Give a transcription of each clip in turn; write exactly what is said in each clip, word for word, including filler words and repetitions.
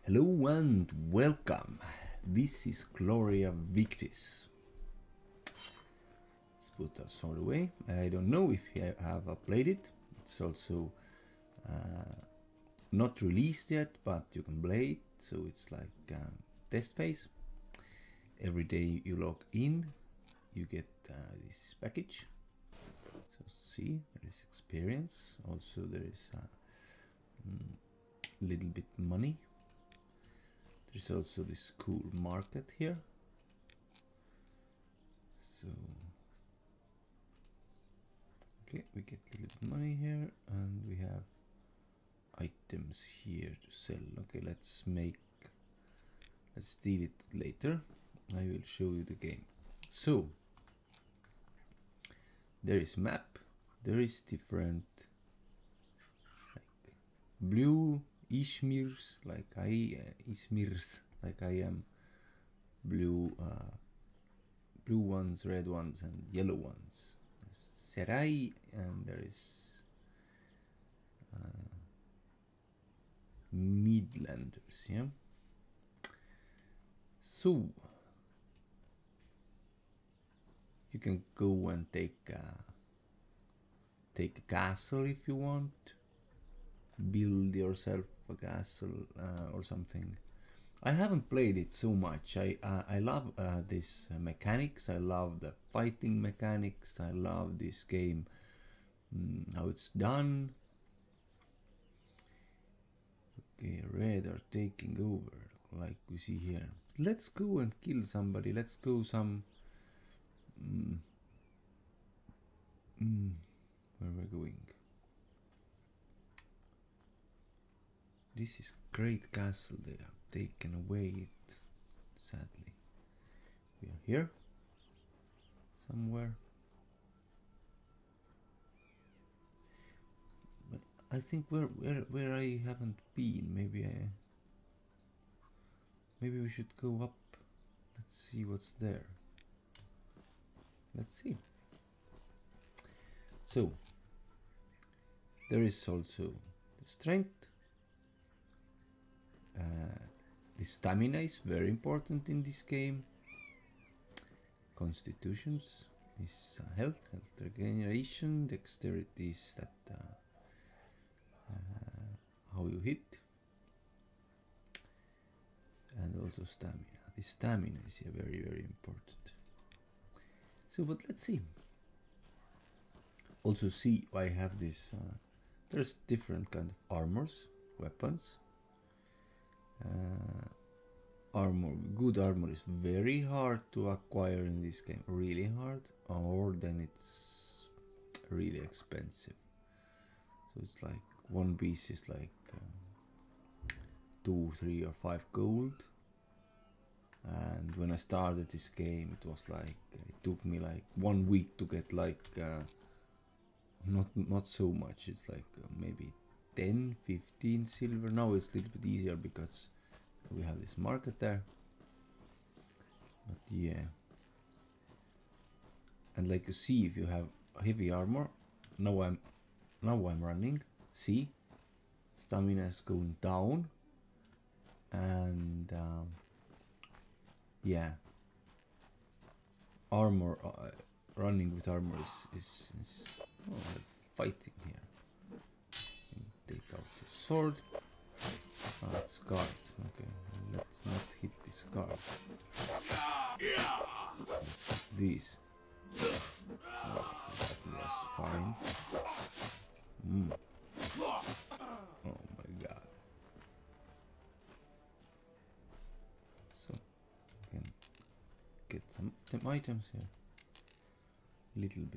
Hello and welcome. This is Gloria Victis. Let's put our sword away. I don't know if you have played it. It's also uh, not released yet, but you can play it. So it's like um, test phase. Every day you log in, you get uh, this package. So see, there is experience. Also there is a uh, mm, little bit money. There's also this cool market here. So, okay, we get a little bit money here, and we have items here to sell. Okay, let's make, let's deal it later. I will show you the game. So, there is map. There is different, like blue Ishmirs, like I uh, Izmirs, like I am, blue, uh, blue ones, red ones, and yellow ones. Serai, and there is uh, Midlanders, yeah. So you can go and take uh, take a castle if you want. Build yourself a castle uh, or something. I haven't played it so much. I uh, I love uh, this uh, mechanics. I love the fighting mechanics. I love this game, mm, how it's done. Okay, red are taking over, like we see here. Let's go and kill somebody. Let's go some. Mm, mm, where we're going? This is great castle. They have taken away it, sadly. We are here somewhere. But I think where where where I haven't been. Maybe I. Maybe we should go up. Let's see what's there. Let's see. So there is also the strength. Uh, the stamina is very important in this game. Constitutions is uh, health, health regeneration, dexterity is that uh, uh, how you hit, and also stamina. The stamina is uh, very very important. So, but let's see. Also see, I have this. Uh, there's different kind of armors, weapons. Uh, armor, good armor is very hard to acquire in this game, really hard, or then it's really expensive. So it's like one piece is like uh, two, three, or five gold. And when I started this game, it was like it took me like one week to get like uh, not not so much. It's like uh, maybe ten, fifteen silver. Now it's a little bit easier because we have this market there. But yeah, and like you see, if you have heavy armor, now I'm now I'm running. See, stamina is going down, and um, yeah, armor uh, running with armor is is, is oh, fighting here. Take out the sword. Oh, it's guard. Okay, let's not hit this guard. Let's hit these. Oh, that was fine. Mm. Oh my god. So, we can get some, some items here. Little bit.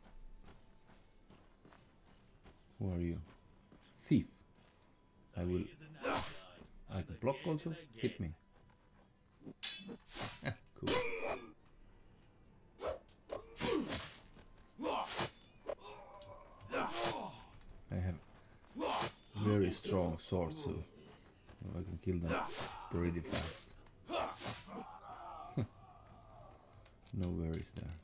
Who are you? Thief. I will. I can block also. Hit me. Ah, cool. I have very strong sword, so I can kill them pretty fast. No worries there.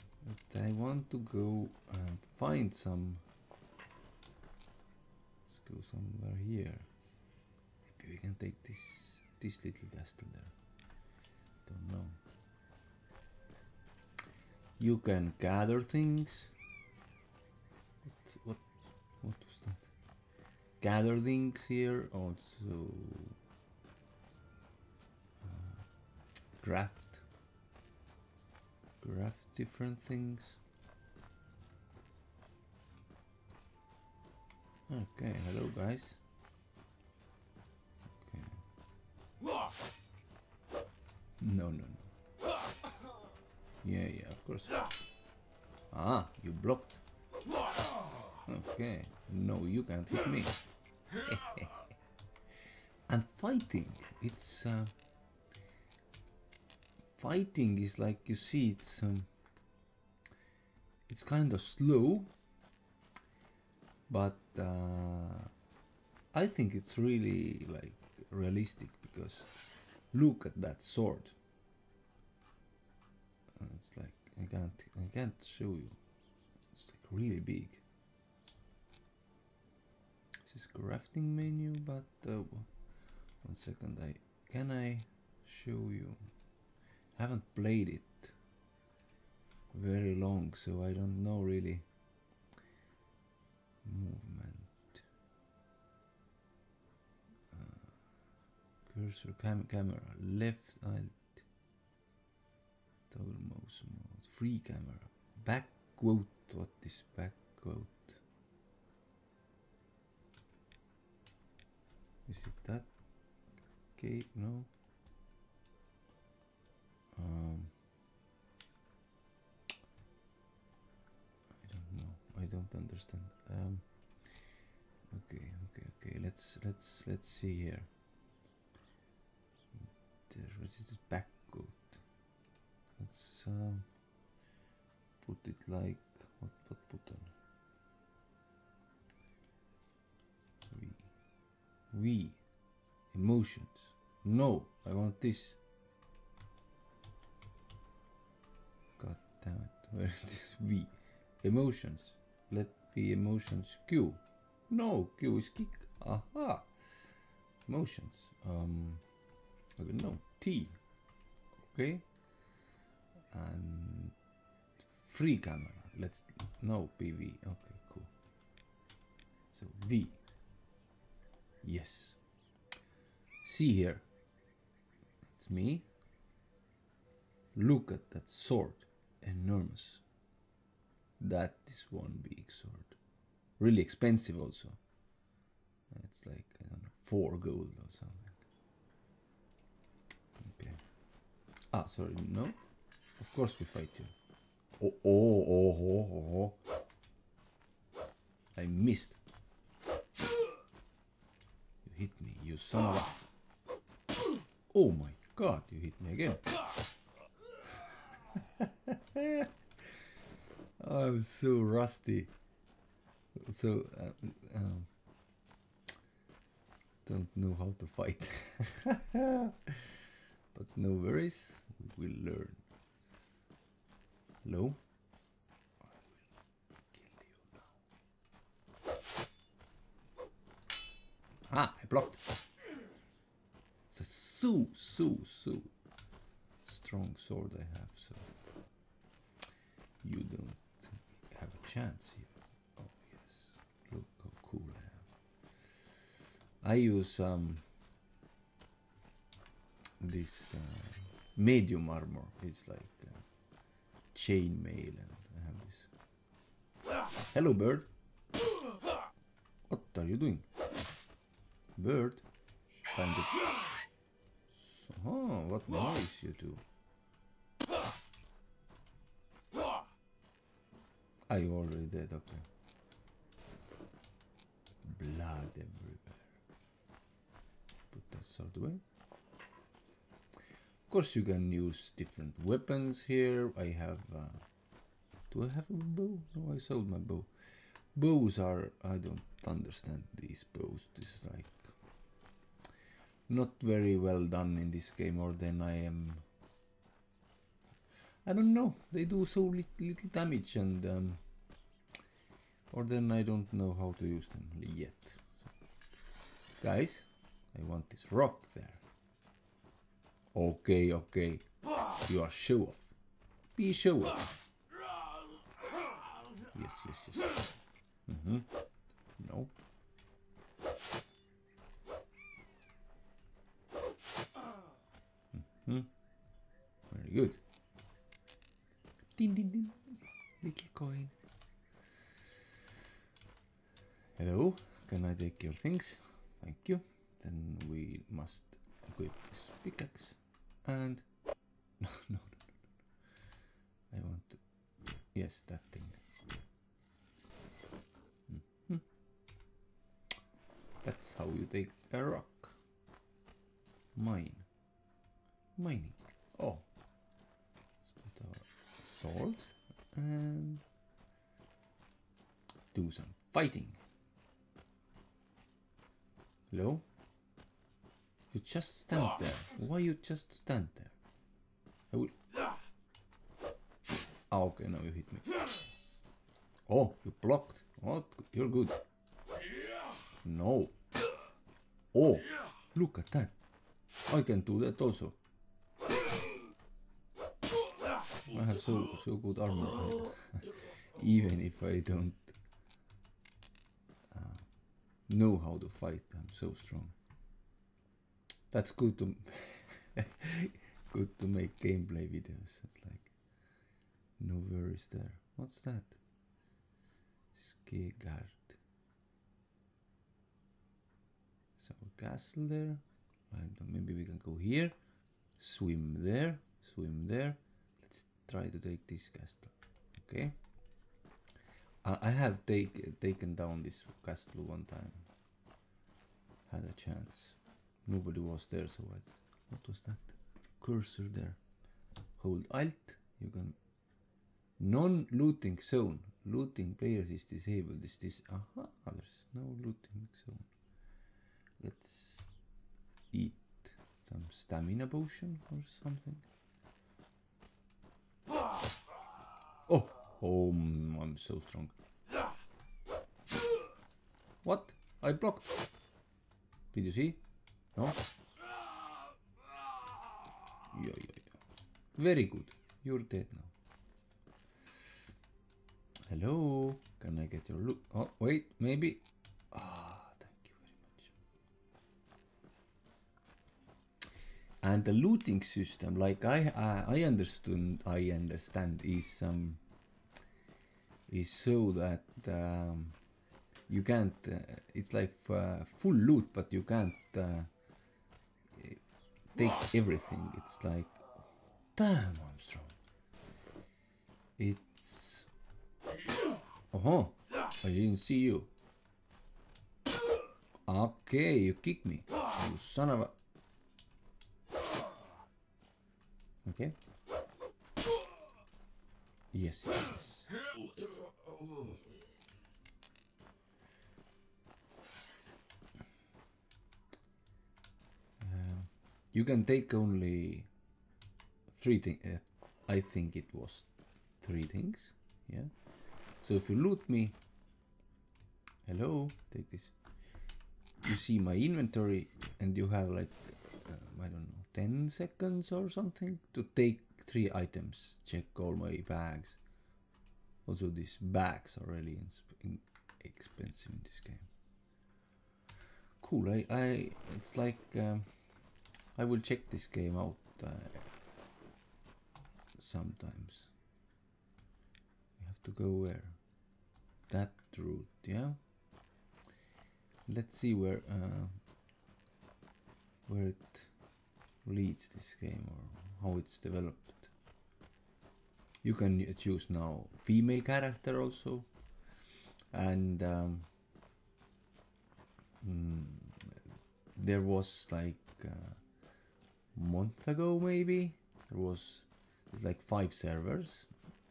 But I want to go and find some. Let's go somewhere here. Maybe we can take this this little castle there. Don't know. You can gather things. What what what was that? Gather things here. Also uh, craft. Craft different things. Okay, hello guys. Okay. No, no, no. Yeah, yeah, of course. Ah, you blocked. Okay, no, you can't hit me. And fighting, it's uh, fighting is like, you see, it's um, it's kind of slow, but uh, I think it's really like realistic, because look at that sword. Uh, it's like I can't I can't show you. It's like really big. This is crafting menu, but uh, one second. I can I show you? I haven't played it very long, so I don't know really. Movement, uh, cursor, cam camera, left alt, toggle mouse mode, free camera, back quote. What is back quote? Is it that? Okay, no. Um, I don't know. I don't understand. Um, okay, okay, okay. Let's let's let's see here. There, what is this back quote? Let's um, put it like what? What button? We we emotions. No, I want this. God damn it! Where is this we? Emotions. Let be emotions Q. No, Q is kick. Aha. Emotions. Um, I don't know. T. Okay. And free camera. Let's no P V. Okay, cool. So V. Yes. See here. It's me. Look at that sword. Enormous. That is one big sword. Really expensive also. It's like, I don't know, four gold or something. Okay. Ah, sorry, no. Of course we fight you. Oh, oh, oh, oh, oh, oh. I missed. You hit me, you son of a... Oh my god, you hit me again. I'm so rusty. So, uh, um, don't know how to fight. But no worries, we will learn. Hello? I will kill you now. Ah, I blocked. It's a so, so, so strong sword I have, so you don't have a chance here. Oh yes, look how cool I am. I use um, this uh, medium armor. It's like uh, chainmail, and I have this. Hello, bird. What are you doing, bird? Find it. So, oh, what noise you do? Are you already dead? Okay. Blood everywhere. Put that sword away. Of course, you can use different weapons here. I have. Uh, do I have a bow? No, I sold my bow. Bows are. I don't understand these bows. This is like not very well done in this game, or then I am. I don't know. They do so little, little damage, and um, or then I don't know how to use them yet. So Guys, I want this rock there. Okay, okay. You are show off. Be show off. Yes, yes, yes. Mm-hmm. No. Mm-hmm. Very good. Ding, ding, ding. Little coin. Hello, can I take your things? Thank you. Then we must equip this pickaxe. And no, no, no, no. I want to. Yes, that thing. Mm-hmm. That's how you take a rock. Mine. Mining. Oh. Let's put our sword and do some fighting. Hello? You just stand there. Why you just stand there? I will. Oh, okay, now you hit me. Oh, you blocked. Oh, you're good. No. Oh, look at that. I can do that also. I have so so good armor. Even if I don't uh, know how to fight, I'm so strong. That's good to good to make gameplay videos. It's like no worries there. What's that? Skegard. So castle there. Maybe we can go here. Swim there. Swim there. Let's try to take this castle. Okay. Uh, I have take, taken down this castle one time. Had a chance. Nobody was there, so what? What was that? Cursor there. Hold Alt. You can. Non-looting zone. Looting players is disabled. Is this? Aha. There's no looting zone. Let's eat some stamina potion or something. Oh, oh, I'm so strong. What? I blocked. Did you see? No? Yeah, yeah, yeah. Very good. You're dead now. Hello. Can I get your loot? Oh, wait, maybe. Ah, thank you very much. And the looting system, like I, I, I understood, I understand, is um, is so that um, you can't. Uh, it's like uh, full loot, but you can't uh, take everything. It's like, damn, I'm strong. It's. Oh, uh-huh. I didn't see you. Okay, you kicked me. You son of a. Okay. Yes, yes, yes. Uh, you can take only three things. Uh, I think it was three things. Yeah. So if you loot me, hello, take this. You see my inventory, and you have like uh, I don't know, ten seconds or something to take three items. Check all my bags. Also, these bags are really in expensive in this game. Cool. I, I it's like um, I will check this game out uh, sometimes. We have to go where? That route, yeah. Let's see where uh, where it leads this game or how it's developed. You can choose now female character also, and um, mm, there was like uh, a month ago maybe there was like five servers,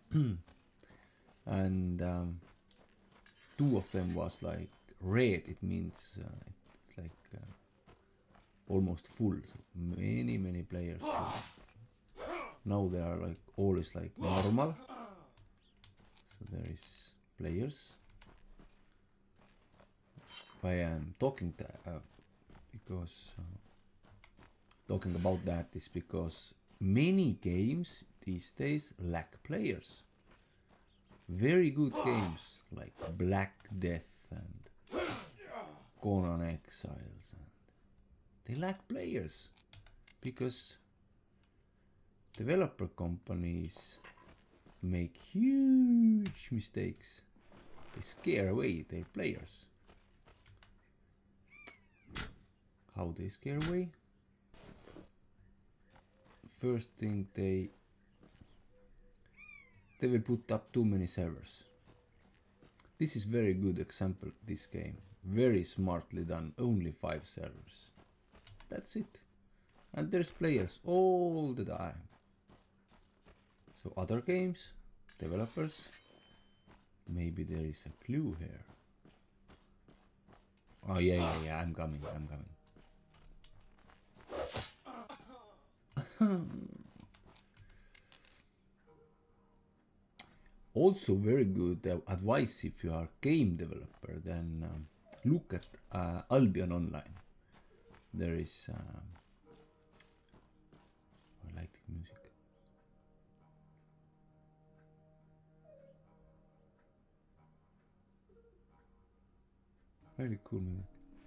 and um, two of them was like red. It means uh, it's like uh, almost full. So many many players. So now they are like all is like normal. So there is players. I am talking to uh, because uh, talking about that is because many games these days lack players. Very good games like Black Death and Conan Exiles, and they lack players because developer companies make huge mistakes. They scare away their players. How they scare away? First thing, they they will put up too many servers. This is very good example, this game. Very smartly done, only five servers. That's it. And there's players all the time. So other games, developers, maybe there is a clue here. Oh yeah, yeah, yeah, I'm coming, I'm coming. Also very good uh, advice if you are game developer, then um, look at uh, Albion Online. There is um, I like the music. Really cool music.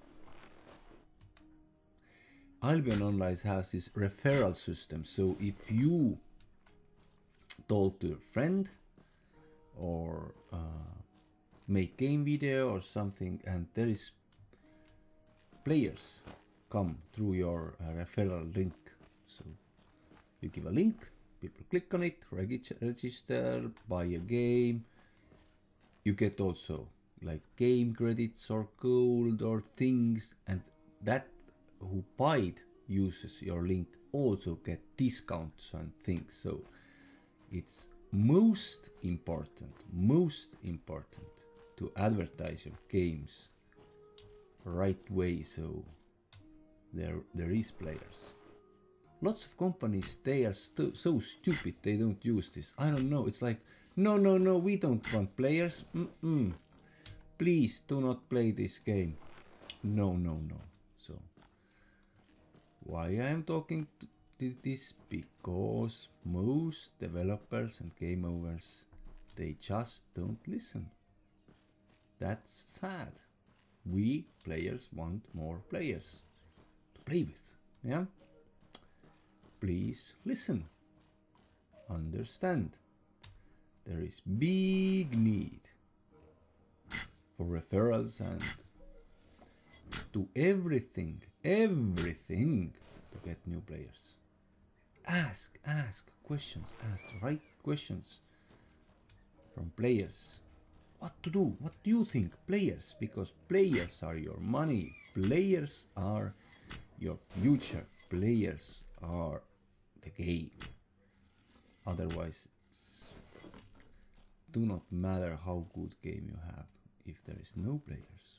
Albion Online has this referral system, so if you talk to a friend or uh, make game video or something and there is players come through your uh, referral link, so you give a link, people click on it, reg register, buy a game, you get also like game credits or gold or things, and that who buy it uses your link also get discounts and things. So it's most important, most important to advertise your games right way, so there there is players. Lots of companies, they are so stupid they don't use this. I don't know, it's like no no no we don't want players. Mm-mm. Please do not play this game. No no no. So why I am talking to this? Because most developers and game overs, they just don't listen. That's sad. We players want more players to play with. Yeah? Please listen. Understand. There is big need for referrals and do everything, everything to get new players. Ask, ask questions, ask the right questions from players. What to do? What do you think? Players, because players are your money. Players are your future. Players are the game. Otherwise, it's do not matter how good game you have if there is no players.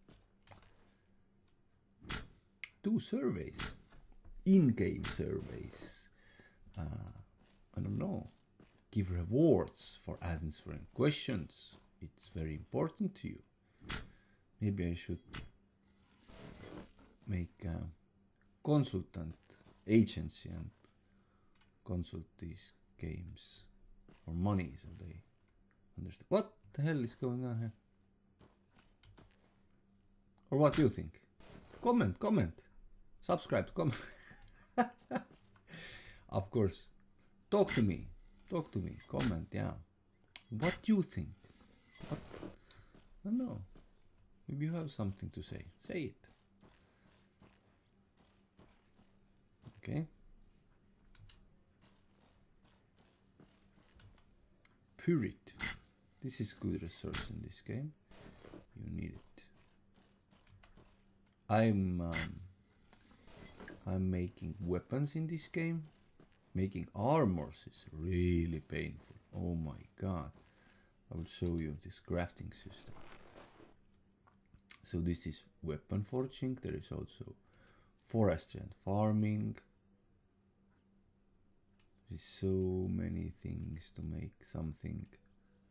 Do surveys, in-game surveys. Uh, I don't know. Give rewards for answering questions. It's very important to you. Maybe I should make a consultant agency and consult these games for money so they understand. What the hell is going on here? Or what do you think? Comment, comment, subscribe, comment. Of course, talk to me, talk to me, comment, yeah. What do you think? What? I don't know. Maybe you have something to say. Say it. Okay. Purit. This is good resource in this game. You need it. I'm um, I'm making weapons in this game. Making armors is really painful. Oh my god. I will show you this crafting system. So this is weapon forging. There is also forestry and farming. There's so many things to make something.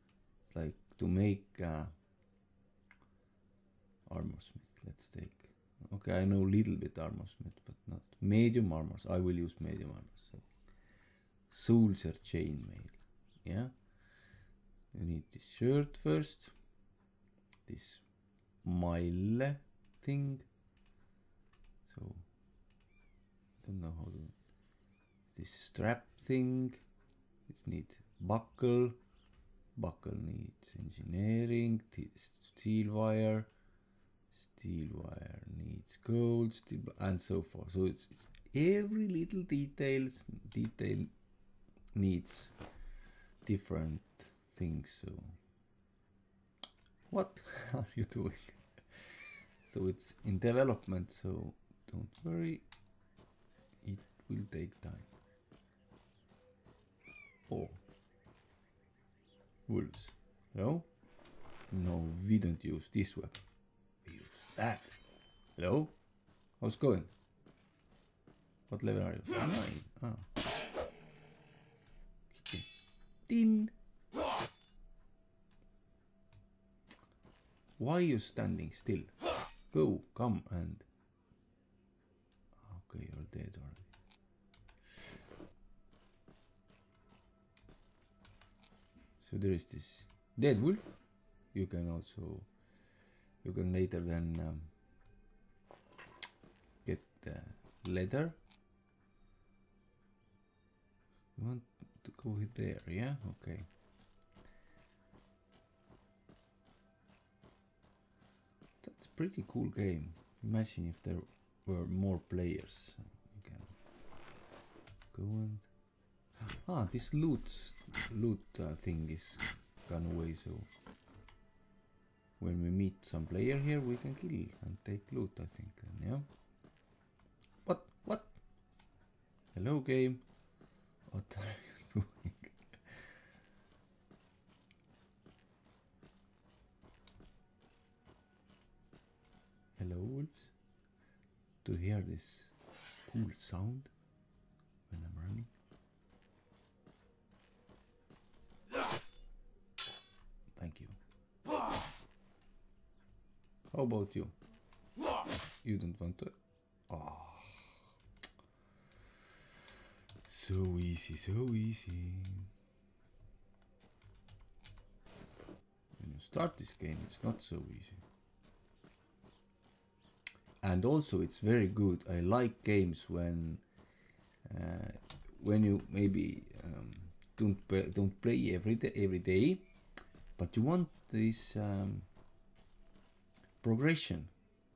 It's like to make uh, armor smith. Let's take Okay, I know little bit armorsmith, but not medium armors. I will use medium armors. So. Soldier chainmail. Yeah. You need this shirt first. This mile thing. So I don't know how to. This strap thing. It needs buckle. Buckle needs engineering. Steel wire. Steel wire needs gold, steel, and so forth. So it's, it's every little details detail needs different things. So what are you doing? So it's in development. So don't worry, it will take time. Oh, wolves. No, no, we don't use this weapon. We use that. Hello? How's it going? What level are you? Nine. Ah. Din. Why are you standing still? Go, come and... Okay, you're dead already. So there is this dead wolf. You can also... You can later then um, get the leather. You want to go there, yeah? Okay. That's a pretty cool game. Imagine if there were more players. You can go and... Ah, this loot, loot uh, thing is gone away, so... When we meet some player here, we can kill and take loot, I think, then, yeah? What? What? Hello, game. What are you doing? Hello, wolves. To hear this cool sound when I'm running. Thank you. How about you? You don't want to? Oh. So easy, so easy. When you start this game, it's not so easy. And also, it's very good. I like games when, uh, when you maybe um, don't play, don't play every day, every day, but you want this um, progression.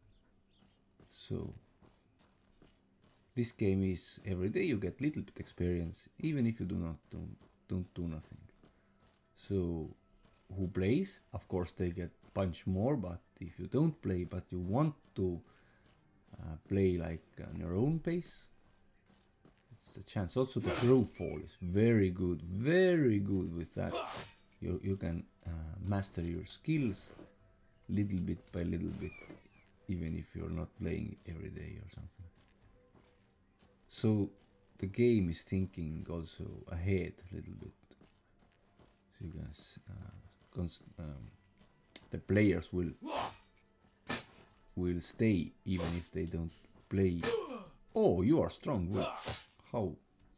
So this game is every day you get little bit experience, even if you do not don't, don't do nothing. So who plays, of course they get punch more, but if you don't play but you want to uh, play like on your own pace, it's a chance. Also the grow fall is very good, very good with that. You, you can uh, master your skills little bit by little bit, even if you're not playing every day or something. So the game is thinking also ahead a little bit. So you guys, uh, const um, the players will will stay even if they don't play. Oh, you are strong. Well, how?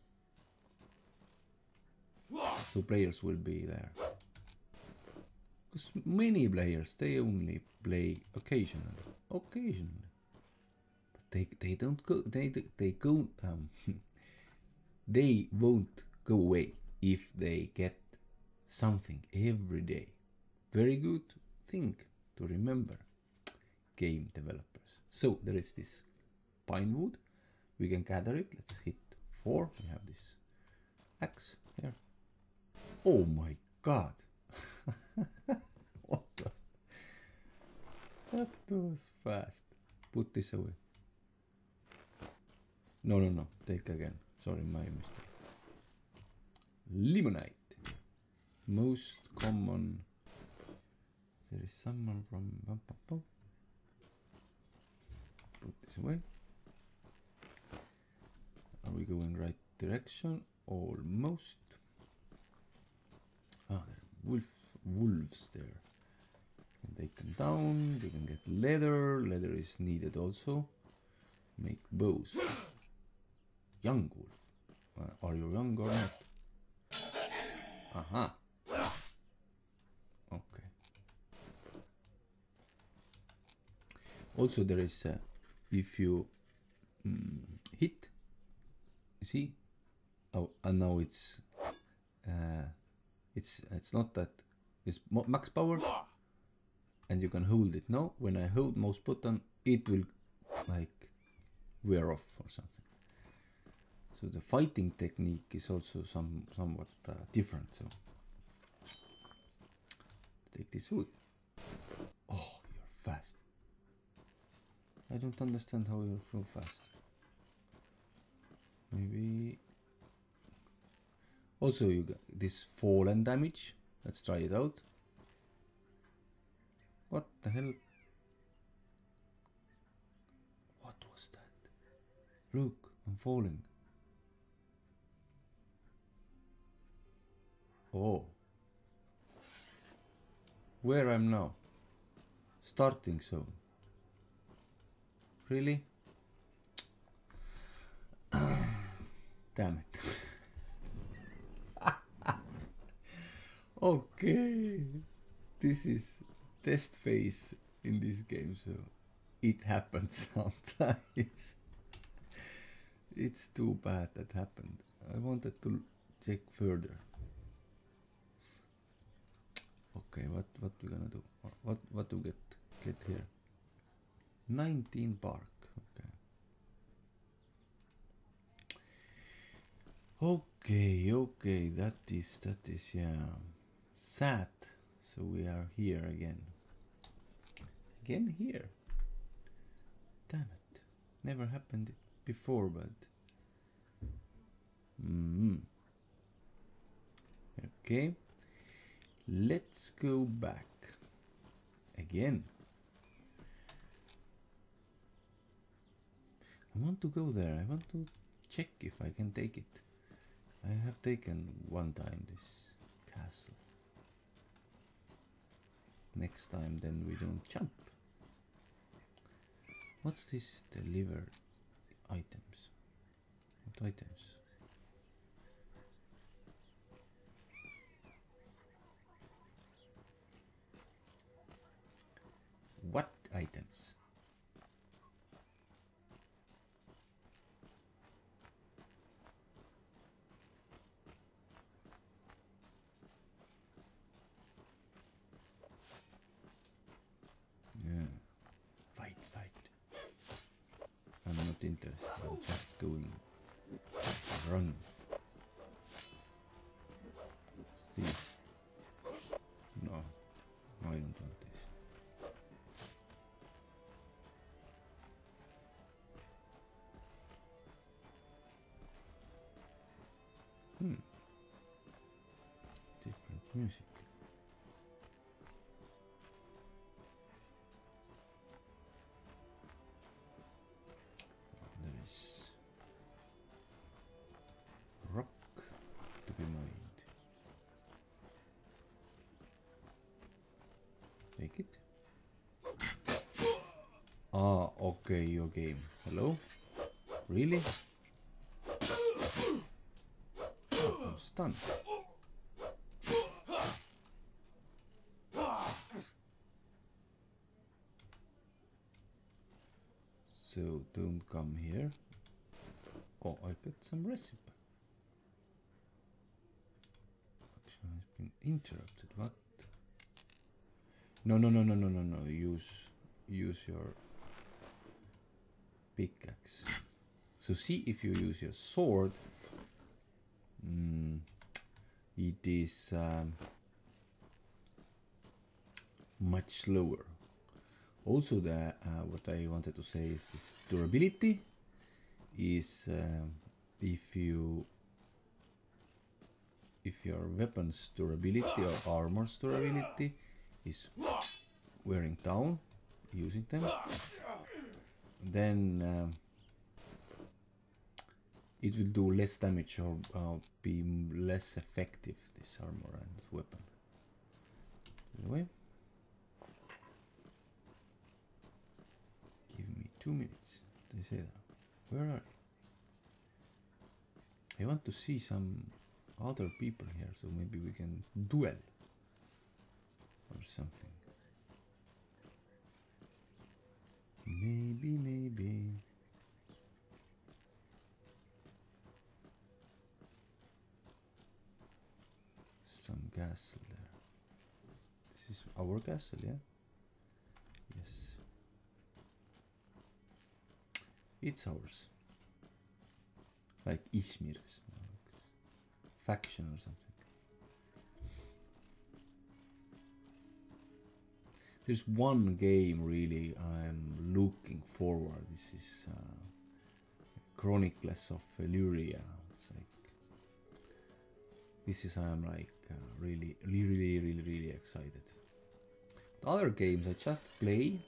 So players will be there. Because many players, they only play occasionally. Occasionally. They they don't go they they go um they won't go away if they get something every day. Very good thing to remember, game developers. So there is this pine wood. We can gather it. Let's hit four. We have this axe here. Oh my god. What was that? Was fast. Put this away. No, no, no. Take again. Sorry, my mistake. Limonite. Most common. There is someone from. Put this away. Are we going right direction? Almost. Ah, wolf, wolves there. take them down. You can get leather. Leather is needed also. Make bows. Young wolf. Uh, are you young or not? Aha. Okay. Also there is, uh, if you mm, hit, see, oh, and now it's, uh, it's it's not that, it's max power, and you can hold it. Now, when I hold mouse button, it will like wear off or something. So the fighting technique is also some somewhat uh, different. So take this wood. Oh, you're fast. I don't understand how you're so fast. Maybe. Also, you got this fallen damage. Let's try it out. What the hell? What was that? Look, I'm falling. Oh. Where I'm now? Starting zone. Really? Damn it. Okay. This is test phase in this game, so it happens sometimes. It's too bad that happened. I wanted to check further. Okay, what what we gonna do? What what to get get here? nineteen bark. Okay. Okay, okay. That is that is yeah. Sad. So we are here again. Again here. Damn it! Never happened before, but. Mm-hmm. Okay. Let's go back again. I want to go there. I want to check if I can take it. I have taken one time this castle. Next time then we don't jump. What's this? Deliver items. What items? What items? Yeah. Fight, fight. I'm not interested. I'm just going. Run. Steve. No. No, I don't want this. Hmm. Different music. There is rock to be mined. Take it. Ah, okay, your game. Hello? Really? Oh, I'm stunned. So don't come here. Oh, I got some recipe. Action has been interrupted. What? No, no, no, no, no, no, no. Use, use your pickaxe. So see if you use your sword. Mm, it is um, much slower. Also, the uh, what I wanted to say is this durability is um, if you if your weapon's durability or armor's durability is wearing down using them, then um, it will do less damage or uh, be less effective, this armor and weapon. Anyway. Two minutes. They say that. Where are you? I want to see some other people here, so maybe we can duel or something. Maybe, maybe. Some castle there. This is our castle, yeah? Yes. It's ours. Like Izmir's. Faction or something. There's one game really I'm looking forward. This is uh, Chronicles of Eluria. It's like this is I'm like uh, really, really, really, really excited. The other games I just play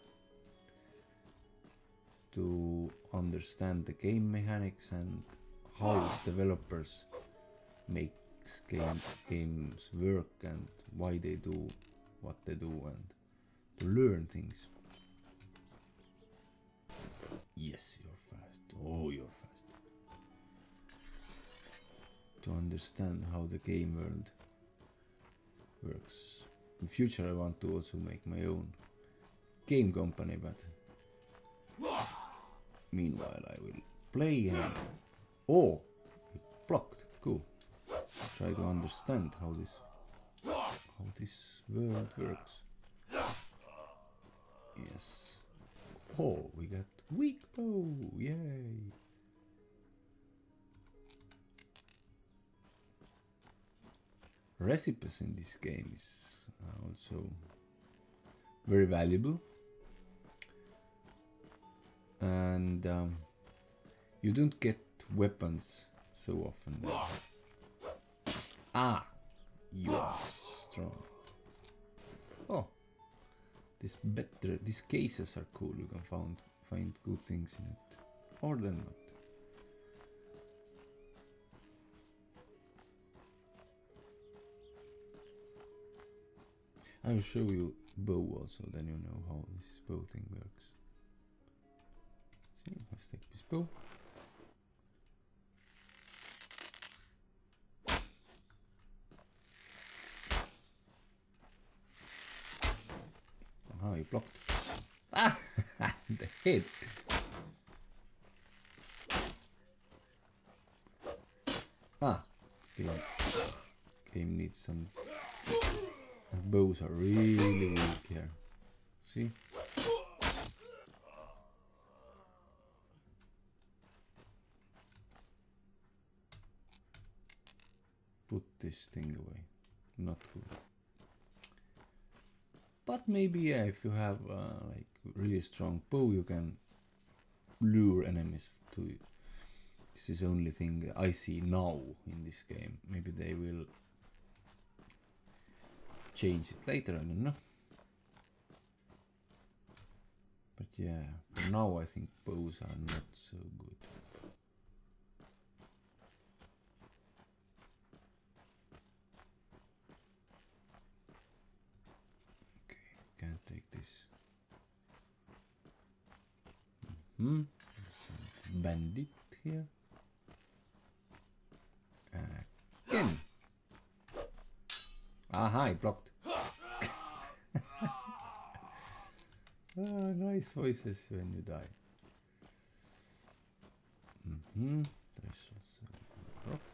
to understand the game mechanics and how developers make game, games work and why they do what they do and to learn things. Yes, you're fast. Oh, you're fast. To understand how the game world works. In future I want to also make my own game company, but meanwhile I will play and... Oh! Blocked. Cool. Try to understand how this how this world works. Yes. Oh, we got weak bow. Yay. Recipes in this game is uh, also very valuable. And um, you don't get weapons so often. Ah, you are strong. Oh, this better. These cases are cool. You can find find good things in it, or then not. I will show you bow also. Then you know how this bow thing works. See, let's take this bow. Oh, you blocked. Ah! The head! Ah! Game, game needs some... And bows are really weak here. See? Put this thing away. Not good. But maybe, yeah, if you have uh, like really strong bow, you can lure enemies to you. This is the only thing I see now in this game. Maybe they will change it later, I don't know. But yeah, for now I think bows are not so good. Can't take this. Mm-hmm. Some bandit here. Again. Aha, I blocked. Ah, nice voices when you die. Mm-hmm. There's also rock.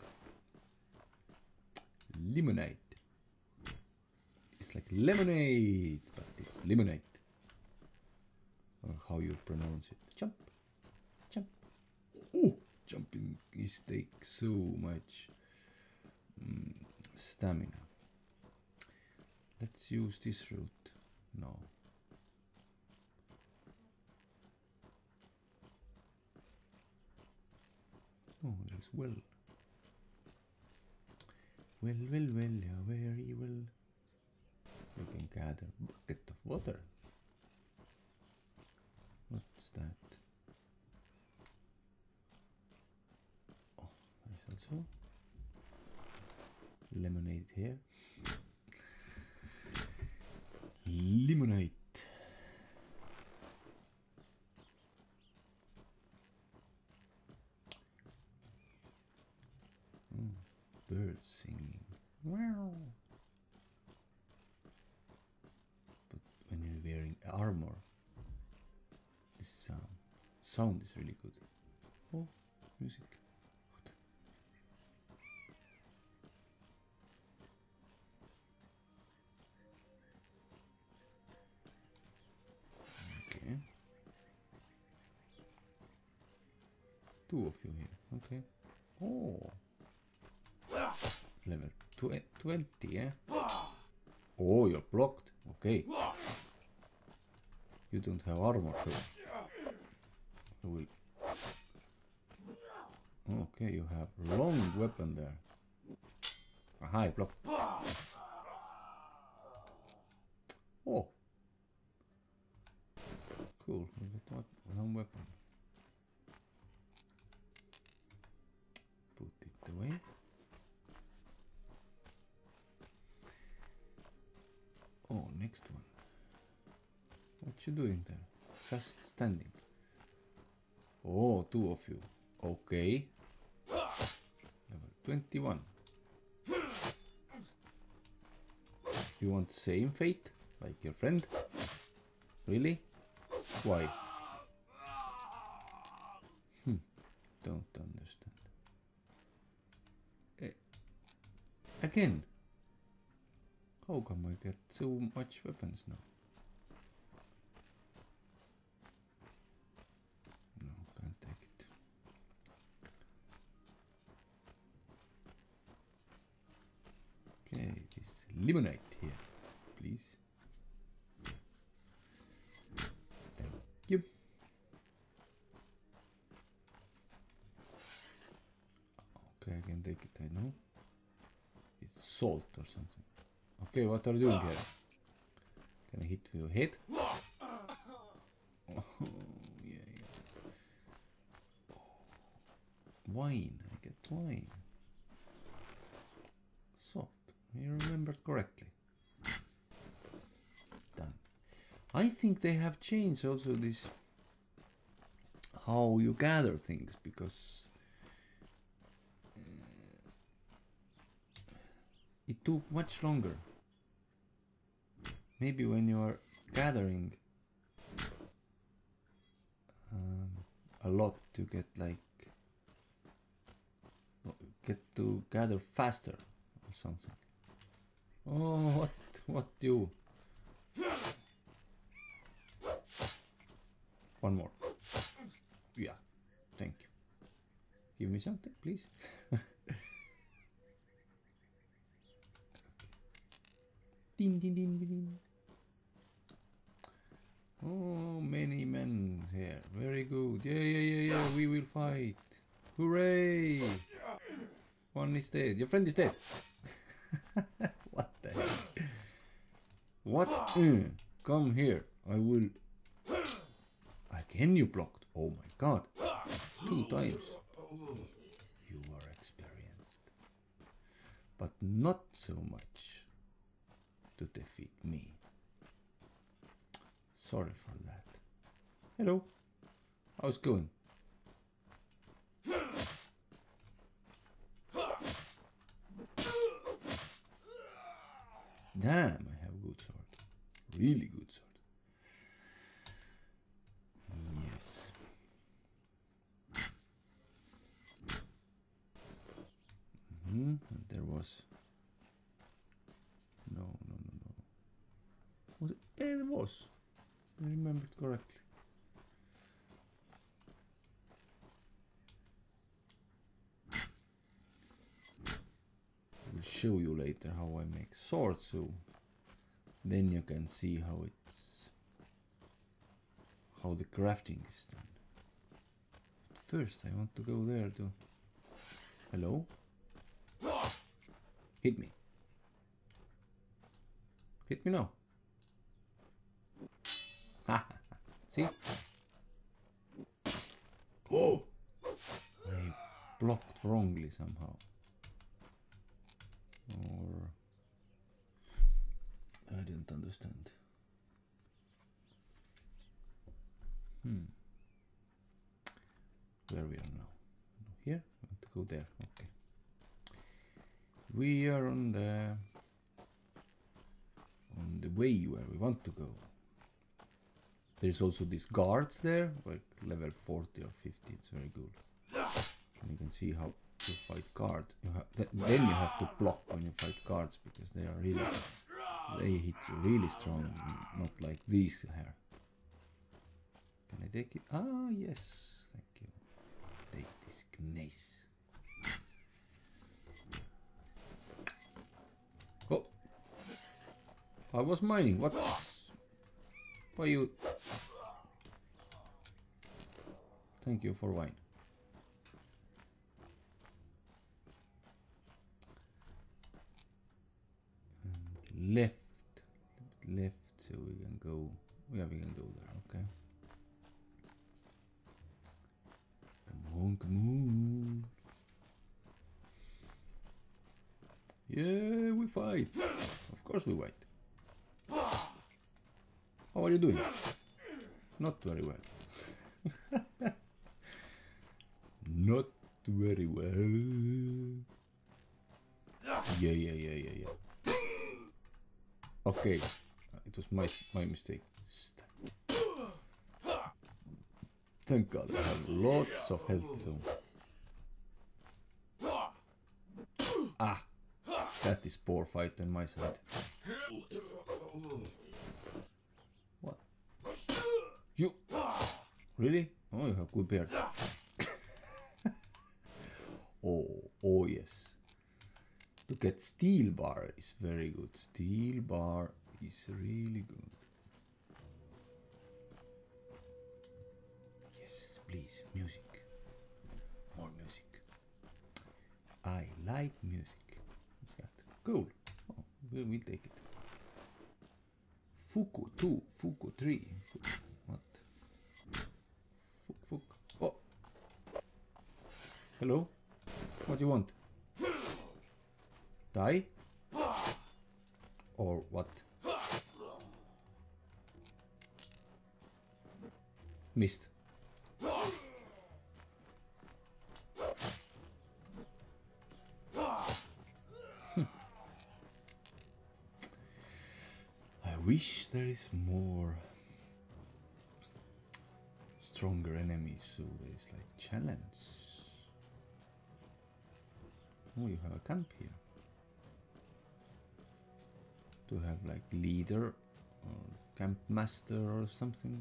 Limonade. It's like lemonade, but it's limonade. Or how you pronounce it. Jump. Jump. Oh! Jumping is takes so much mm, stamina. Let's use this route now. Oh, there's well. Well, well, well, yeah, very well. You can gather a bucket of water. What's that? Oh, there's also lemonade here. Limonade. armor. This um, sound is really good. Oh, music. Okay. Two of you here. Okay. Oh. Level tw twenty, eh? Oh, you're blocked. Okay. You don't have armor though. I will. Okay, you have long weapon there. Aha, I blocked. Oh. Cool. We got what? One weapon. Put it away. Oh, next one. What you doing there? Just standing. Oh, two of you. Okay. Level twenty-one. You want the same fate? Like your friend? Really? Why? Hmm. Don't understand. Uh, again. How come I get so much weapons now? No, can't take it. Okay, this limonite here, please. Thank you. Okay, I can take it, I know. It's salt or something. Okay, what are you doing here? Can I hit your head? Oh, yeah, yeah. Wine, I get wine. Soft, you remembered correctly. Done. I think they have changed also this how you gather things, because uh, it took much longer. Maybe when you are gathering um, a lot to get like get to gather faster or something. Oh, what what you? One more. Yeah, thank you. Give me something, please. Ding ding ding ding. Oh, many men here. Very good. Yeah, yeah, yeah, yeah. We will fight. Hooray! One is dead. Your friend is dead. What the heck? What? Mm, come here. I will. Again, you blocked. Oh my god. Two times. You are experienced. But not so much to defeat me. Sorry for that. Hello. How's it going? Damn, I have good sword. Really good sword. Yes. Mm-hmm. And there was... No, no, no, no. Was it? Yeah, there was. I remembered correctly. I will show you later how I make swords, so then you can see how it's how the crafting is done. But first I want to go there to... Hello? Hit me. Hit me now. See? Oh! I blocked wrongly somehow. Or... I didn't understand. Hmm. Where we are now? Here? I want to go there. Okay. We are on the on the way where we want to go. There's also these guards there, like level forty or fifty. It's very good. And you can see how to fight guards. You have, th then you have to block when you fight guards because they are really, they hit you really strong, not like these here. Can I take it? Ah, yes, thank you. Take this gneiss. Oh, I was mining. What? Why you? Thank you for wine. And left, left, so we can go. Yeah, we can go there. Okay. Come on, come on. Yeah, we fight. Of course we fight. How are you doing? Not very well. Not very well. Yeah, yeah, yeah, yeah, yeah. Okay, uh, it was my my mistake. Stop. Thank God I have lots of health. So. Ah, that is poor fight on my side. What? You? Really? Oh, you have good beard. Oh, oh yes. To get steel bar is very good. Steel bar is really good. Yes, please, music. More music. I like music. What's that? Cool. Oh, we'll, we'll take it. Fuku two, Fuku three. What? Fuk, Fuk. Oh. Hello? What do you want? Die? Or what? Missed. I wish there is more stronger enemies, so there is like challenge. Oh, you have a camp here. To have like leader or camp master or something.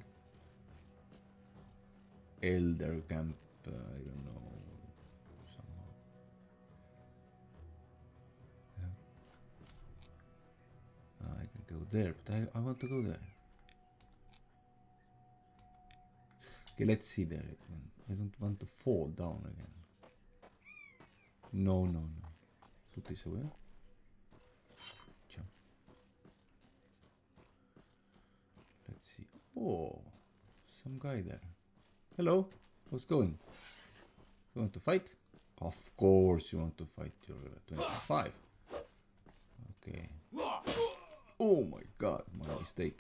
Elder camp, uh, I don't know. Somehow. Yeah. Uh, I can go there, but I, I want to go there. Okay, let's see there again. I don't want to fall down again. No, no, no. Put this away. Jump. Let's see. Oh, some guy there. Hello, how's it going? You want to fight? Of course you want to fight. You're twenty-five. Okay. Oh my god, my mistake.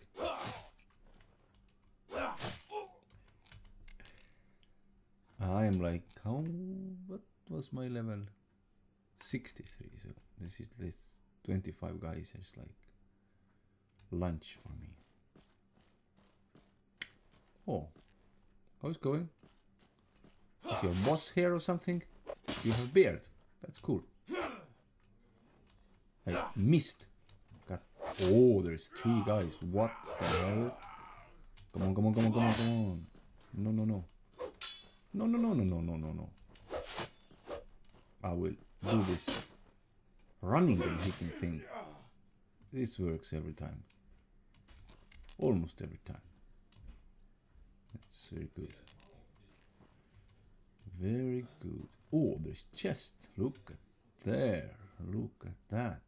I am like, how, what was my level? sixty-three, so this is this twenty-five guys is like lunch for me. Oh, how's it going? Is your boss here or something? You have beard. That's cool. I missed. Got. Oh, there's three guys. What the hell? Come on, come on, come on, come on, come on. No, no, no. No, no, no, no, no, no, no, no. I will do this running and hitting thing. This works every time. Almost every time. That's very good. Very good. Oh, there's chest. Look at there. Look at that.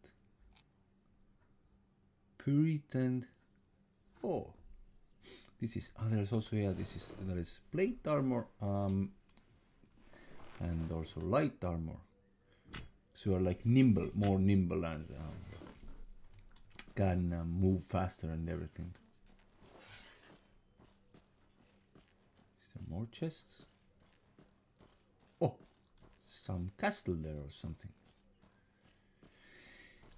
Puritan. Oh, this is. Ah, there's also yeah. This is there is plate armor. Um, and also light armor. So you're like nimble, more nimble, and um, can uh, move faster and everything. Is there more chests? Oh, some castle there or something.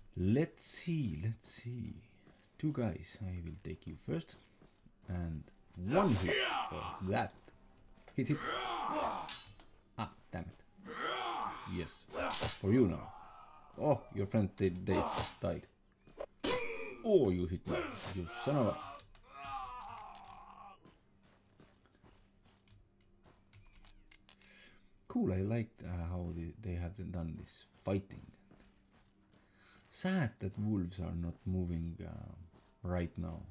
Let's see, let's see. Two guys. I will take you first, and One hit for that. Hit, hit. Ah, damn it. Yes, for you now. Oh, your friend did, they died. Oh, you hit me, you son of a... Cool, I liked uh, how they, they have done this fighting. Sad that wolves are not moving uh, right now.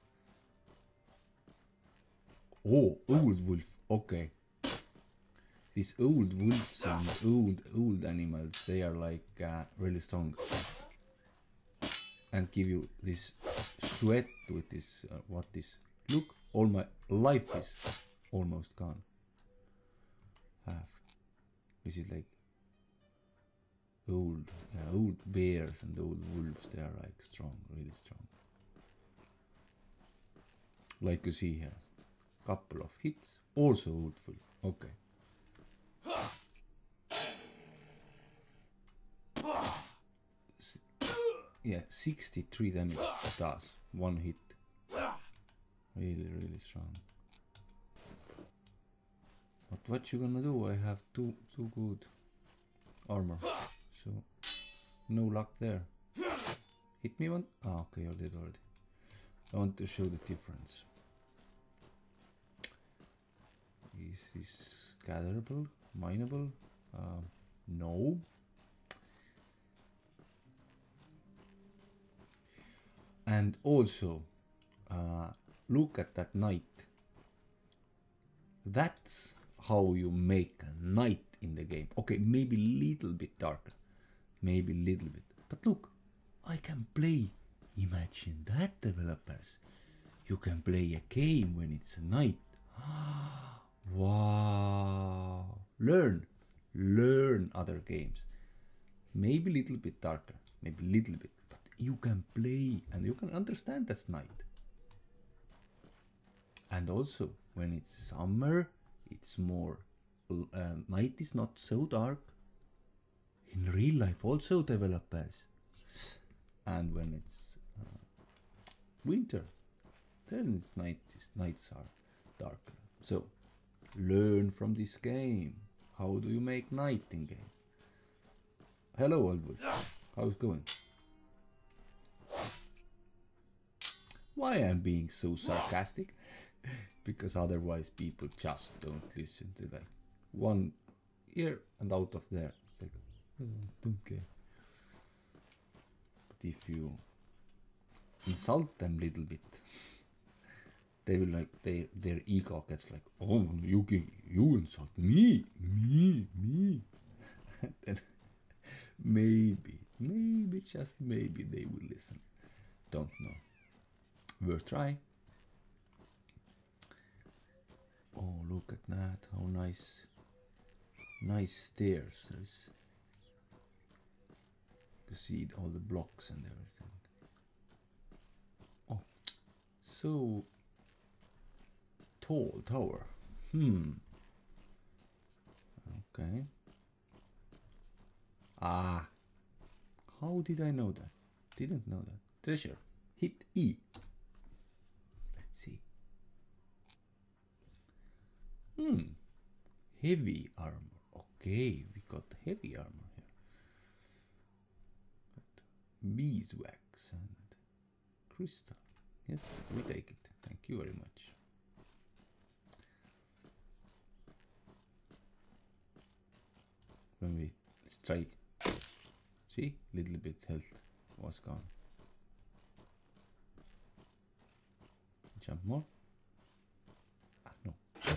Oh, old wolf, okay. These old wolves and old, old animals, they are like uh, really strong. And give you this sweat with this, uh, what this, look, all my life is almost gone. Half. This is like old, yeah, old bears and old wolves, they are like strong, really strong. Like you see here, couple of hits, also old wolf, okay. Yeah, sixty-three damage does, one hit. Really, really strong. But what you gonna do? I have too, too good armor. So, no luck there. Hit me one? Ah, okay, you're dead already. I want to show the difference. Is this gatherable? Mineable? Uh, no. And also, uh, look at that knight. That's how you make a knight in the game. Okay, maybe little bit darker. Maybe little bit. But look, I can play. Imagine that, developers. You can play a game when it's a knight. Wow. Learn. Learn other games. Maybe little bit darker. Maybe little bit. But you can play and you can understand that's night. And also, when it's summer, it's more... Uh, night is not so dark. In real life also, developers. And when it's uh, winter, then it's night, it's nights are darker. So, learn from this game. How do you make night in game? Hello, old wolf. How's it going? Why I'm being so sarcastic? Because otherwise people just don't listen to that. One ear and out of there. It's like, oh, okay. But if you insult them a little bit, they will like, they, their ego gets like, oh, you, you insult me, me, me. Then maybe, maybe, just maybe they will listen. Don't know. Worth try. Oh, look at that! How nice, nice stairs. There's, you see all the blocks and everything. Oh, so tall tower. Hmm. Okay. Ah. How did I know that? Didn't know that. Treasure. Hit E. Let's see. Hmm. Heavy armor. Okay, we got heavy armor here. Got beeswax and crystal. Yes, we take it. Thank you very much. When we let's try. See, little bit health was gone. Jump more. Ah, no.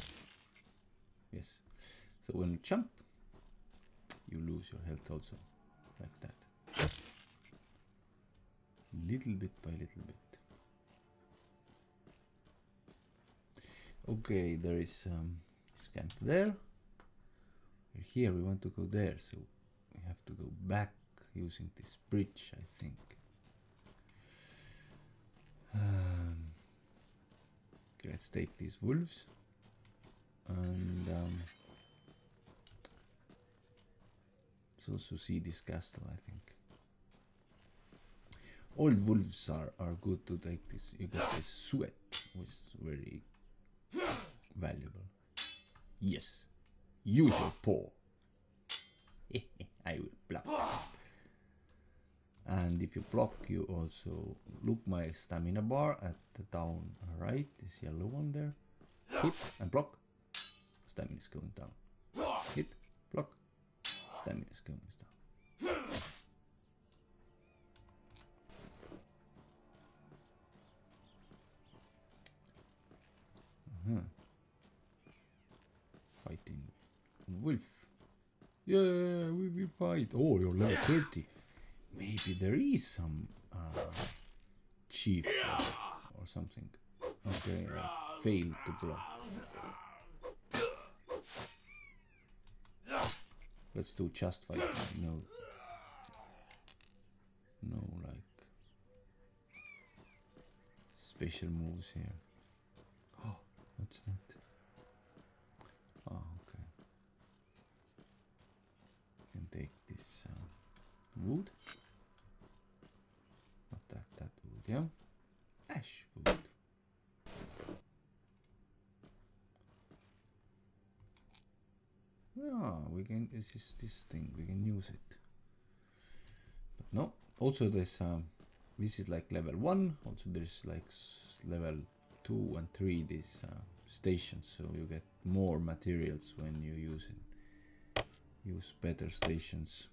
Yes. So when you jump, you lose your health also, like that. Little bit by little bit. Okay, there is um, camp there. We're here, we want to go there, so we have to go back using this bridge, I think. Um, okay, let's take these wolves. And um, let's also see this castle, I think. Old wolves are, are good to take this. You get this sweat, which is very valuable. Yes. Use your paw. I will block. And if you block, you also look my stamina bar at the down right, this yellow one there. Hit and block. Stamina is going down. Hit, block. Stamina is going down. Uh-huh. Fighting wolf. Yeah, we will fight. Oh, you're level thirty. Maybe there is some uh, chief or, or something. Okay, I failed to block. Let's do just fight. No, no, like special moves here. Oh, what's that? Oh, okay. Can take this uh, wood. Not that, that wood, yeah. Ash wood. Yeah, we can. This is this thing. We can use it. But no. Also, there's um. This is like level one. Also, there's like level two and three. These uh, stations, so you get more materials when you use it. Use better stations.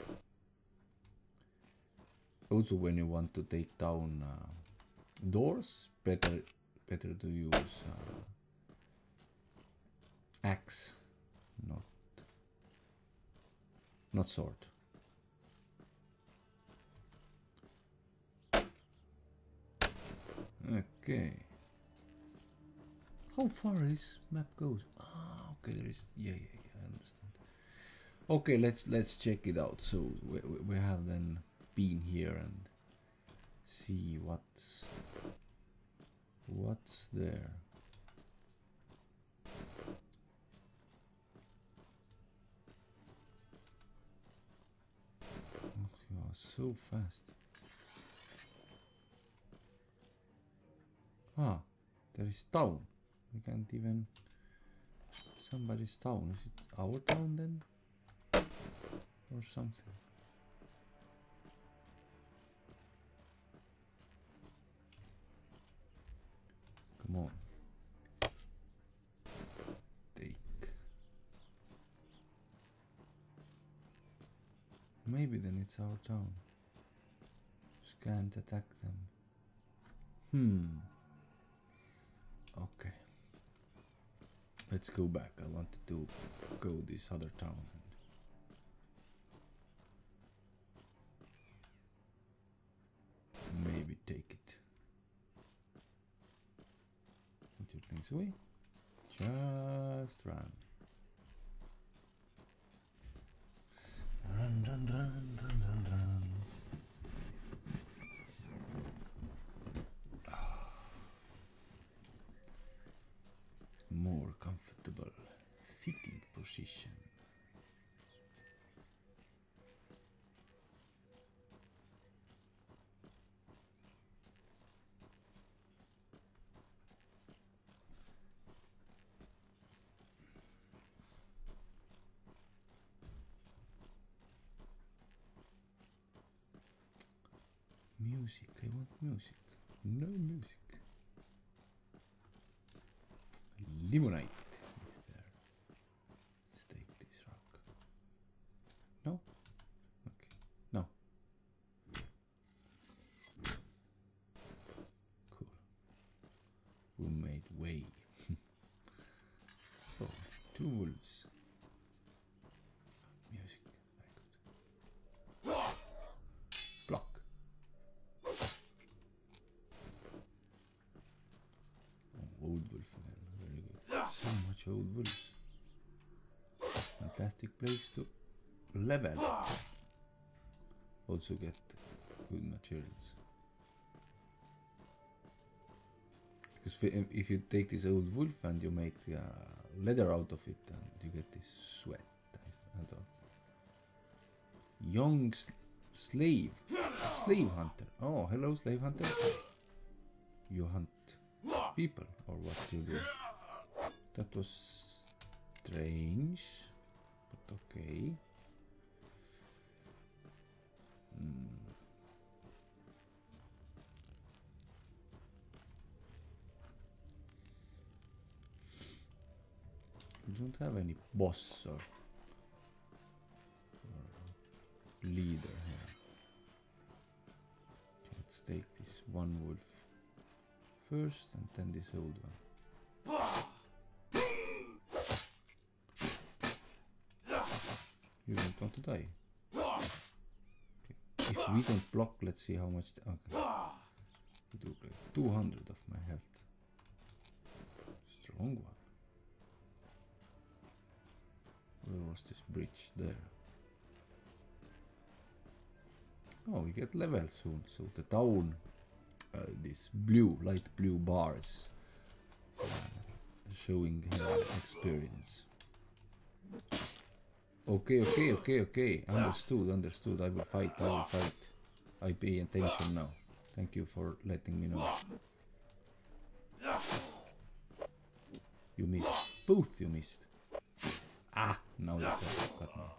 Also, when you want to take down uh, doors, better better to use uh, axe, not not sword. Okay. How far this map goes? Ah, okay, there is. Yeah, yeah, yeah. I understand. Okay, let's let's check it out. So we we have then been here and see what's what's there. Oh, you are so fast. Ah, there is town. We can't even. Somebody's town. Is it our town then? Or something? Come on. Take. Maybe then it's our town. Just can't attack them. Hmm. Okay. Let's go back. I wanted to go this other town. And maybe take it. Put your things away. Just run. Run, run, run, run, run, run. More comfortable sitting position. Music, I want music. No music. Limonite is there. Let's take this rock. No? Okay. No. Cool. We made way. Oh, two wolves. Music. Very good. Block. Oh, old wolf again. Very good. So much old wolves. Fantastic place to level. Also get good materials. Because if you take this old wolf and you make uh, leather out of it, and you get this sweat. I thought. Young sl slave. Slave hunter. Oh, hello, slave hunter. You hunt people, or what do you do? That was strange, but okay. Mm. We don't have any boss or, or leader here. Okay, let's take this one wolf first and then this old one. You don't want to die. Okay. If we don't block, let's see how much. Okay. We do like two hundred of my health. Strong one. Where was this bridge? There. Oh, we get level soon. So the town, uh, this blue, light blue bars, uh, showing uh, experience. Okay, okay, okay, okay. Understood, understood. I will fight, I will fight. I pay attention now. Thank you for letting me know. You missed. Both you missed. Ah, now you got, got me.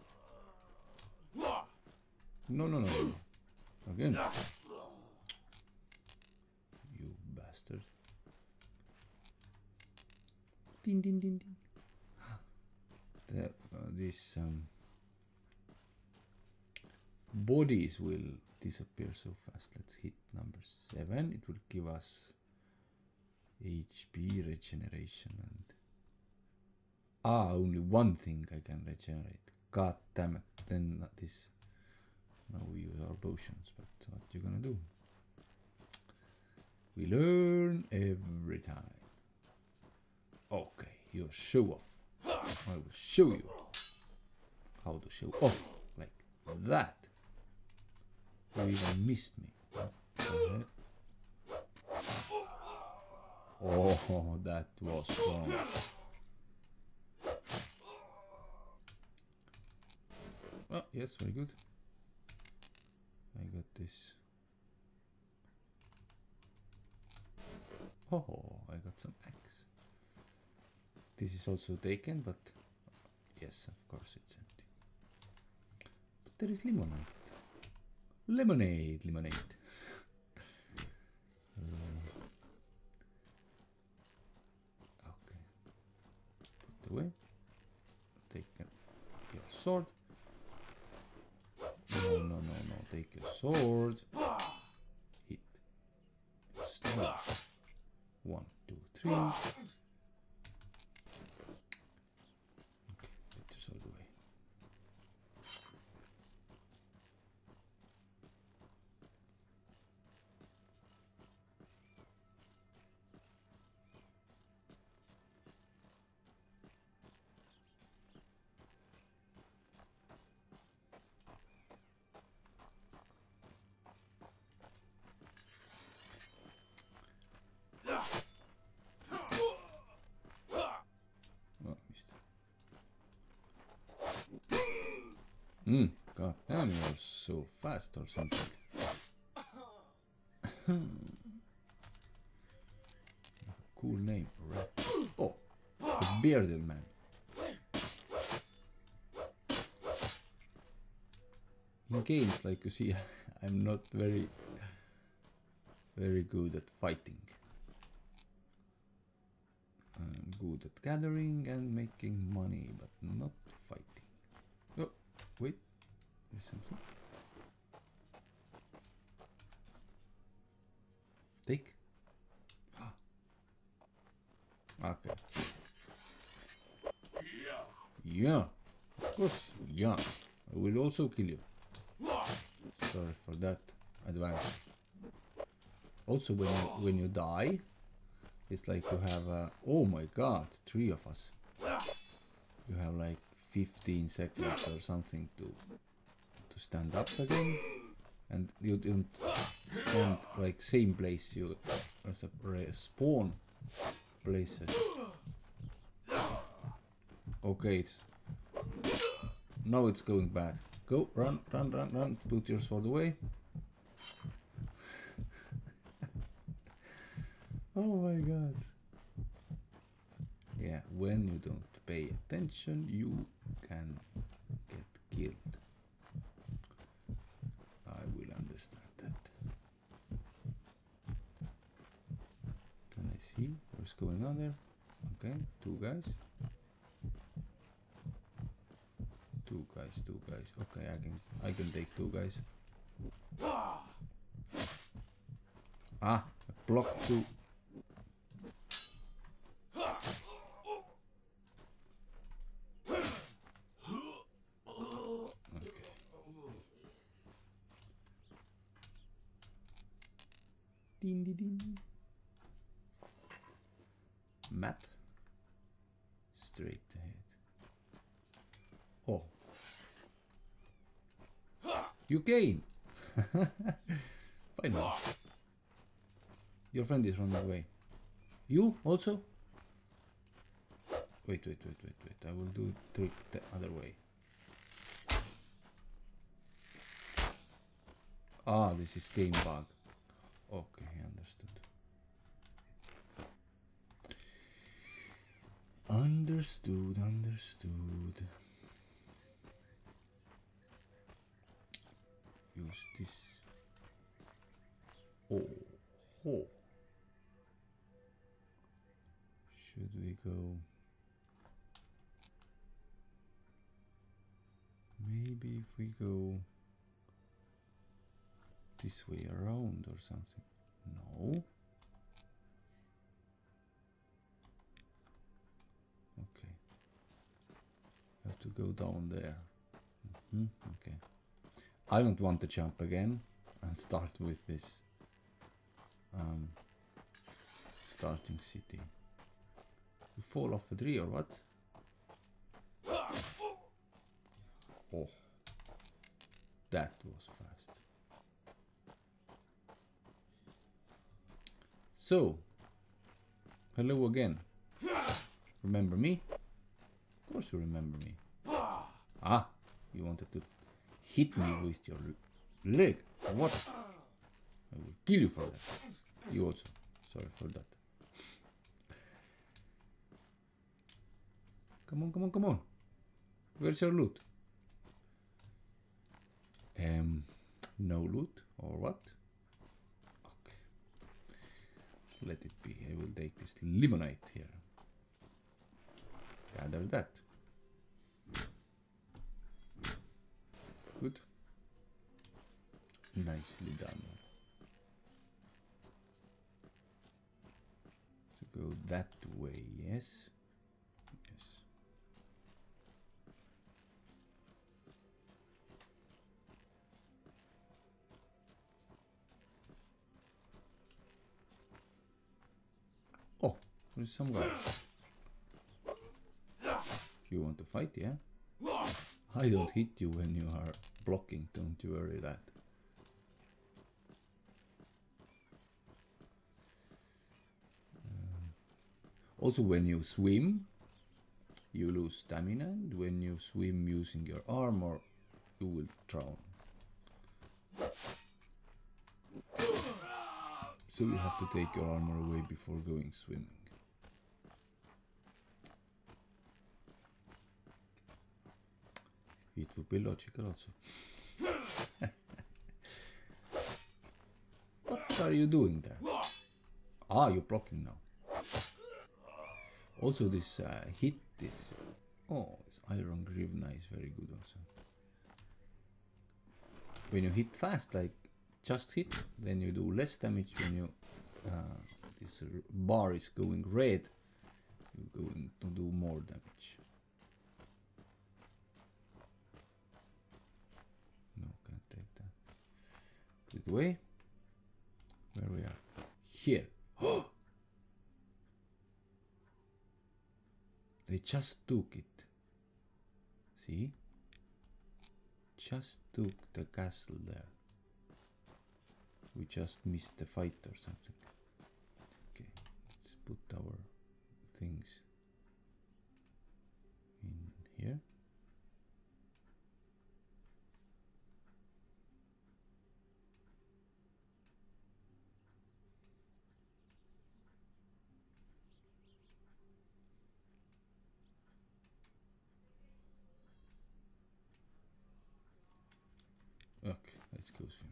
No, no, no, no. Again. You bastard. Ding, ding, ding, ding. The, uh, these um, bodies will disappear so fast. Let's hit number seven. It will give us H P regeneration and ah, only one thing I can regenerate. God damn it! Then this. Now we use our potions, but what you gonna do? We learn every time. Okay, you show off. I will show you how to show off like that. You even missed me. Okay. Oh, that was strong. Oh, yes, very good. I got this. Oh, I got some axe. This is also taken, but yes, of course it's empty. But there is lemonade. Lemonade, lemonade. uh, okay. Put away. Take uh, your sword. No, no, no, no. Take your sword. Hit. Stop. One, two, three. Hmm, god damn, you're so fast or something. Cool name, right? Oh, the bearded man. In games, like you see, I'm not very, very good at fighting. I'm good at gathering and making money, but not fighting. Oh, wait, there's something. Take. Okay. Yeah, of course, yeah. I will also kill you. Sorry for that advice. Also, when you, when you die, it's like you have uh, oh my god, three of us. You have like fifteen seconds or something to to stand up again, and you don't stand like same place. You as a spawn places. Okay, it's now it's going bad. Go, run, run, run, run. Put your sword away. Oh my god. Yeah. when you don't pay attention, you can get killed. I will understand that. Can I see what's going on there? Okay, two guys. Two guys, two guys. Okay, I can I can take two guys. Ah, block two. Ding, ding, ding. Map. Straight ahead. Oh. You came! Finally. Your friend is running away. You also? Wait, wait, wait, wait, wait. I will do the trick the other way. Ah, this is game bug. Okay, understood. Understood, understood. Use this. Oh, oh. Should we go? Maybe if we go this way around or something. No. Okay. Have to go down there. Mm-hmm. Okay. I don't want to jump again and start with this um, starting city. You fall off a tree or what? Oh, that was fast. So, hello again. Remember me? Of course you remember me. Ah, you wanted to hit me with your leg. What? I will kill you for that. You also. Sorry for that. Come on, come on, come on. Where's your loot? Um, no loot or what? Okay. Let it be. I will take this limonite here. Gather that. Good. Nicely done. To go that way, yes. Yes. Oh, there's some guy. You want to fight, yeah? I don't hit you when you are blocking, don't you worry that. Um, also, when you swim, you lose stamina, and when you swim using your armor, you will drown. So you have to take your armor away before going swimming. It would be logical also. What are you doing there? Ah, you're blocking now. Also this uh, hit this. Oh, this iron grivna is very good also. When you hit fast, like just hit, then you do less damage. When you uh, this bar is going red, you're going to do more damage. No, can't take that. Put it away. Where we are? Here. They just took it. See? Just took the castle there. We just missed the fight or something. Okay, let's put our things in here. Okay, let's go swim.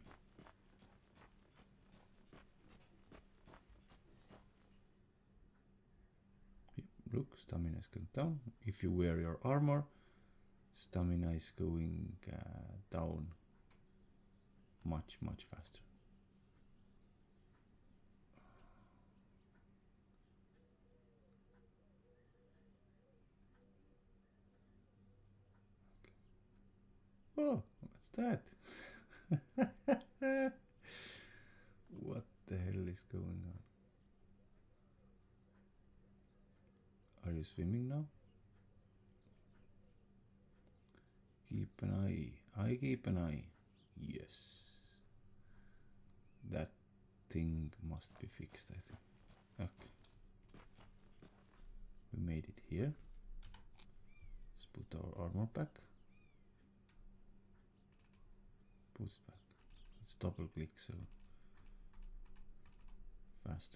Look, stamina is going down. If you wear your armor, stamina is going uh, down much, much faster. Okay. Oh, what's that? What the hell is going on? Are you swimming now? Keep an eye. I keep an eye. Yes. That thing must be fixed, I think. Okay. We made it here. Let's put our armor back. Put it back. Let's double click so faster.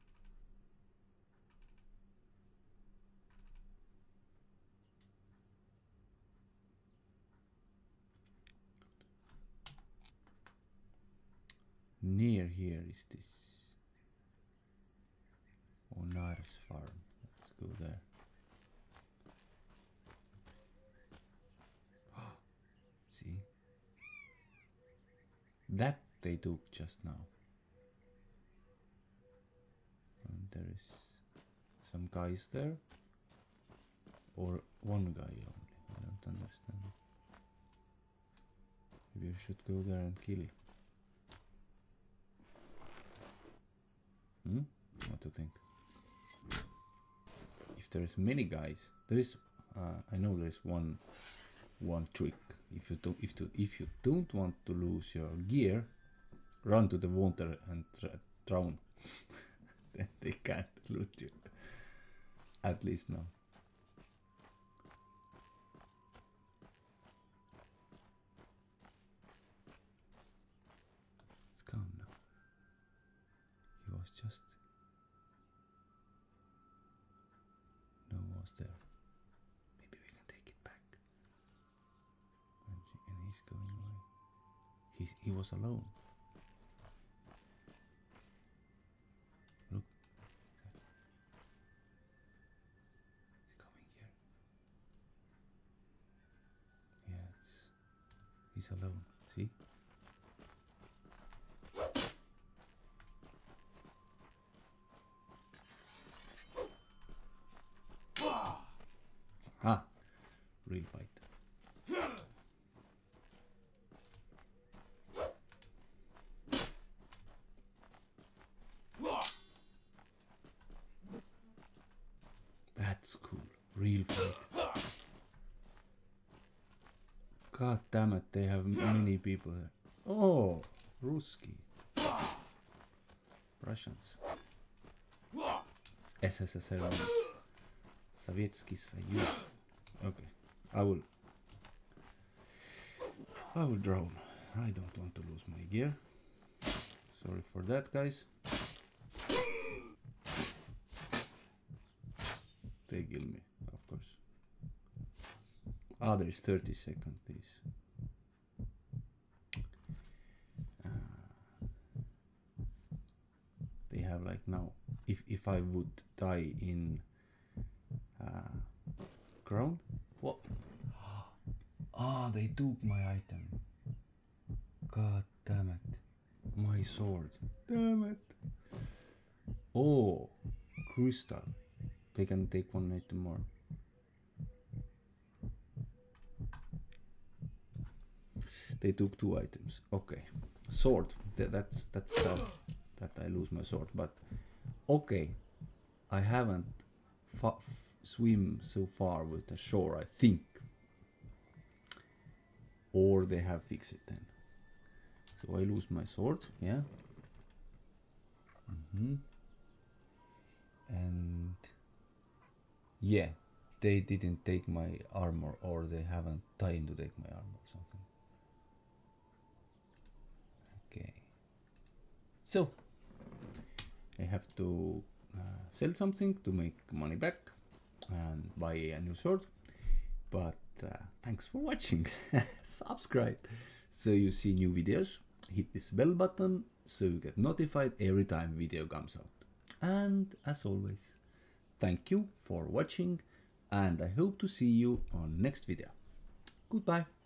Near here is this Onar's farm. Let's go there. See? That they took just now. And there is some guys there. Or one guy only. I don't understand. Maybe I should go there and kill. Hmm? What to think? If there is many guys, there is. Uh, I know there is one, one trick. If you don't, if to, if you don't want to lose your gear, run to the water and drown. Then they can't loot you. At least now. It's gone now. He was just. No one was there. Maybe we can take it back. And he's going away. He's, he was alone. Look. He's coming here. Yeah, it's. He's alone. See? Ah, real fight. That's cool. Real fight. God damn it, they have many people there. Oh, Ruski. Russians. S S S R. Советский Союз. Okay, I will. I will drown. I don't want to lose my gear. Sorry for that, guys. They kill me, of course. Ah, there is thirty seconds, please. Uh, they have like now. If if I would die in uh, ground, what? Ah, they took my item. God damn it, my sword. Damn it. Oh, crystal. They can take one item more. They took two items. Okay, sword. Th that's that's sad that I lose my sword. But okay, I haven't fa swim so far with the shore, I think, or they have fixed it then. So I lose my sword. Yeah. Mm-hmm. And yeah, they didn't take my armor, or they haven't time to take my armor or something. Okay. So I have to uh, sell something to make money back and buy a new sword. But uh, thanks for watching. Subscribe. so you see new videos. Hit this bell button so you get notified every time video comes out. And as always, thank you for watching, and I hope to see you on next video. Goodbye.